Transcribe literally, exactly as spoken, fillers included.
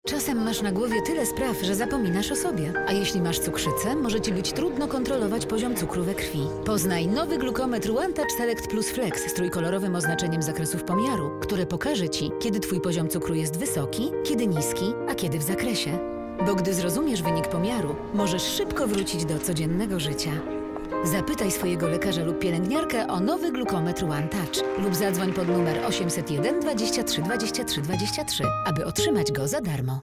Czasem masz na głowie tyle spraw, że zapominasz o sobie. A jeśli masz cukrzycę, może Ci być trudno kontrolować poziom cukru we krwi. Poznaj nowy glukometr One Touch Select Plus Flex z trójkolorowym oznaczeniem zakresów pomiaru, które pokaże Ci, kiedy Twój poziom cukru jest wysoki, kiedy niski, a kiedy w zakresie. Bo gdy zrozumiesz wynik pomiaru, możesz szybko wrócić do codziennego życia. Zapytaj swojego lekarza lub pielęgniarkę o nowy glukometr One Touch lub zadzwoń pod numer osiemset jeden dwadzieścia trzy dwadzieścia trzy dwadzieścia trzy, aby otrzymać go za darmo.